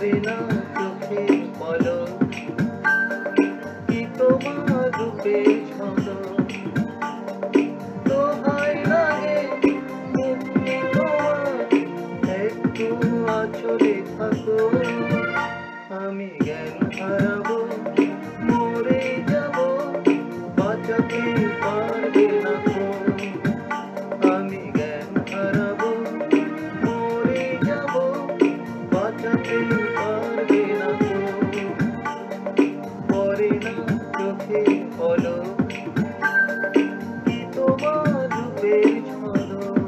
পড়ে না চোখে পলক, কি তোমার রূপের ঝলক। দোহাই লাগে মুক্তি তোমার, একটু আঁচলে থাকো। আমি জ্ঞান হারাবো, মরে যাব, বাঁচাতে পারবে না কো। আমি জ্ঞান হারাবো, মরে যাব, বাঁচাতে পারবে না কো। পড়ে না চোখে পলক, কি তোমার রূপের ঝলক।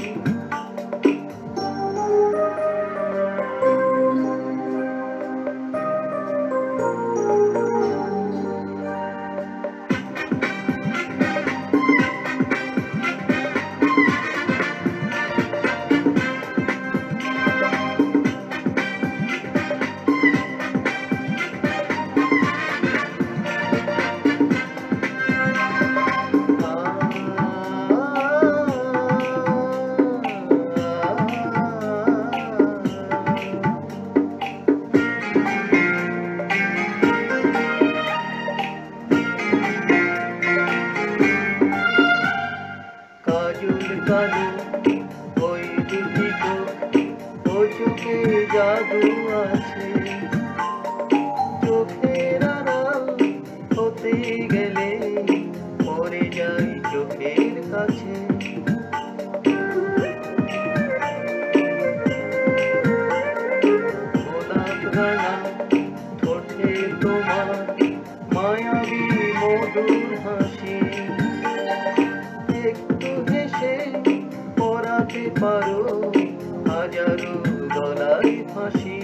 কাজল কালো ওই দুটি চোখ, ও চোখে জাদু আছে। চোখের আড়াল হতে গেলে পড়ে যাই চোখের কাছে। গোলাপ রাঙা ঠোঁটে তোমার মায়াবী মধুর হাসি। একটু হেসে পরাতে পারো হাজারো গলায় ফাঁসি।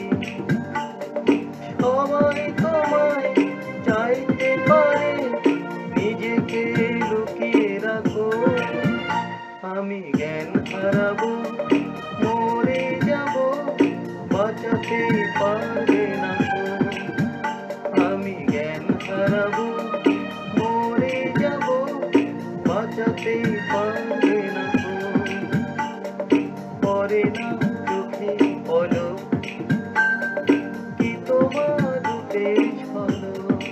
সবাই তোমায় চাইতে পারে, নিজেকে লুকিয়ে রাখো। আমি জ্ঞান হারাবো, মরে যাব, বাঁচাতে পারবে না কো। আমি জ্ঞান হারাবো, মরে যাব, বাঁচাতে পারবে না কো। পড়ে না চোখে পলক, কি তোমার রূপের ঝলক।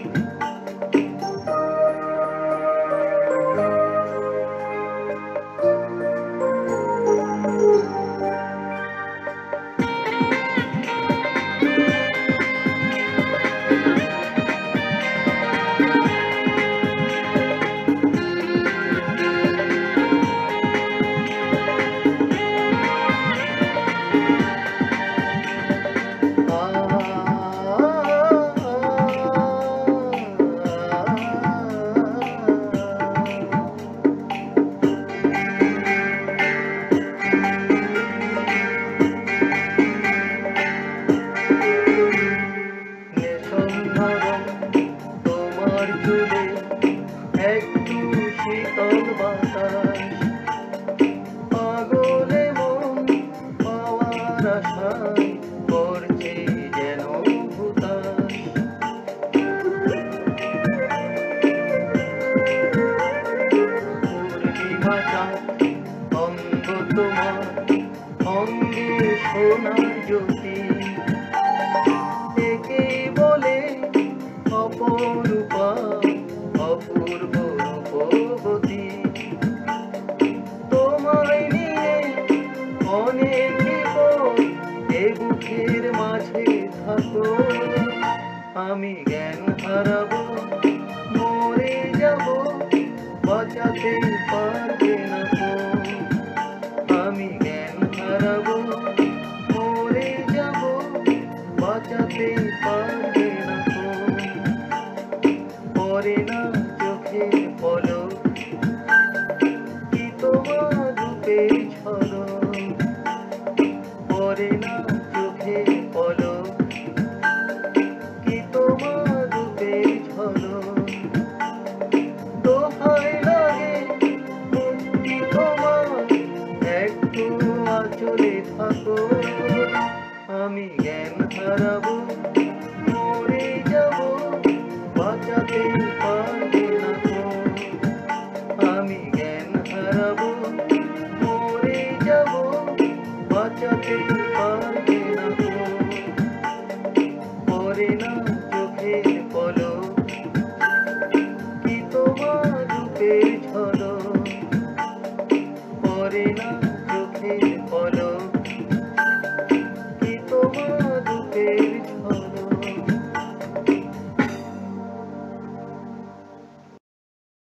তোমার চুলে একটু শীতল বাতাস, পাগলে মন পাওয়ার আশায় করছে যেন হুতাশ। পূর্ণিমা চাঁদ অঙ্গ তোমার, অঙ্গে সোনার জ্যোতি। একেই বলে অপরূপা, অপূর্ব রূপবতী। তোমায় নিয়ে অনেক বিপদ, এ বুকের মাঝে থাকো। আমি জ্ঞান হারাবো, মরে যাব, বাঁচাতে পারবে না কো। আমি জ্ঞান হারাবো, মরে যাব, বাঁচাতে পারবে না কো। পড়ে না চোখে পলক, কি তোমার রূপের ঝলক। পড়ে না চোখে পলক, কি তোমার রূপের ঝলক। দোহাই লাগে মুক্তি তোমার, একটু আঁচলে থাকো। আমি জ্ঞান হারাবো, মরে যাব, বাঁচাতে পারবে